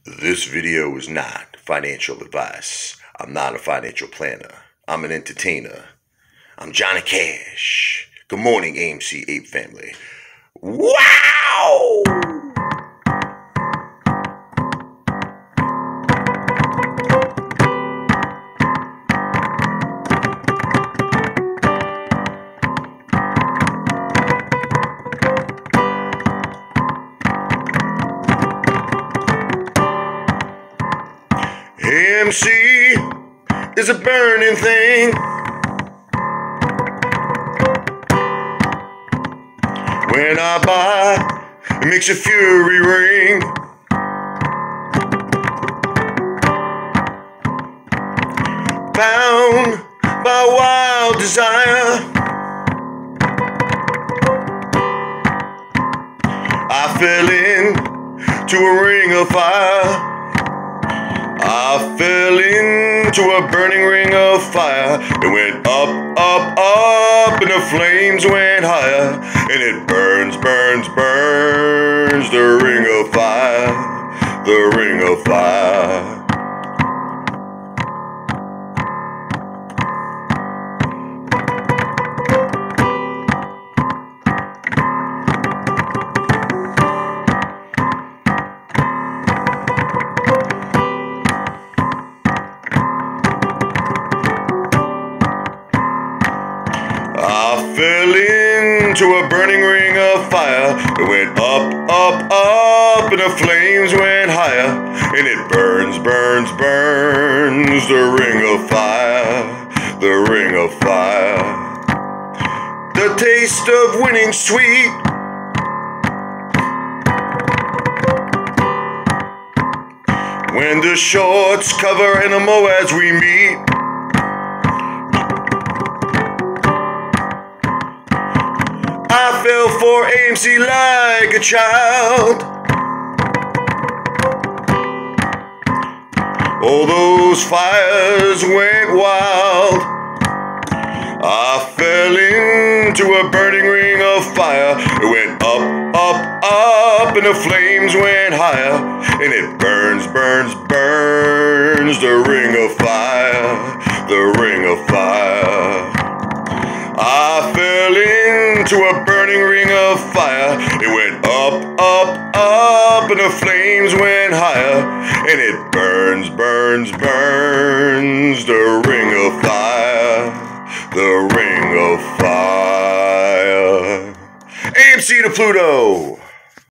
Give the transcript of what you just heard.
This video is not financial advice. I'm not a financial planner. I'm an entertainer. I'm Johnny Cash. Good morning, AMC Ape family. Wow! AMC is a burning thing. When I buy, it makes a fury ring. Bound by wild desire, I fell into a ring of fire. I fell into a burning ring of fire. It went up, up, up, and the flames went higher. And it burns, burns, burns, the ring of fire, the ring of fire. I fell into a burning ring of fire. It went up, up, up, and the flames went higher. And it burns, burns, burns, the ring of fire, the ring of fire. The taste of winning sweet. When the shorts cover and the moads we meet. I fell for AMC like a child. All those fires went wild. I fell into a burning ring of fire. It went up, up, up, and the flames went higher. And it burns, burns, burns, the ring of fire, the ring of fire. I fell into a burning ring of fire. It went up, up, up, and the flames went higher. And it burns, burns, burns, the ring of fire, the ring of fire. AMC to Pluto.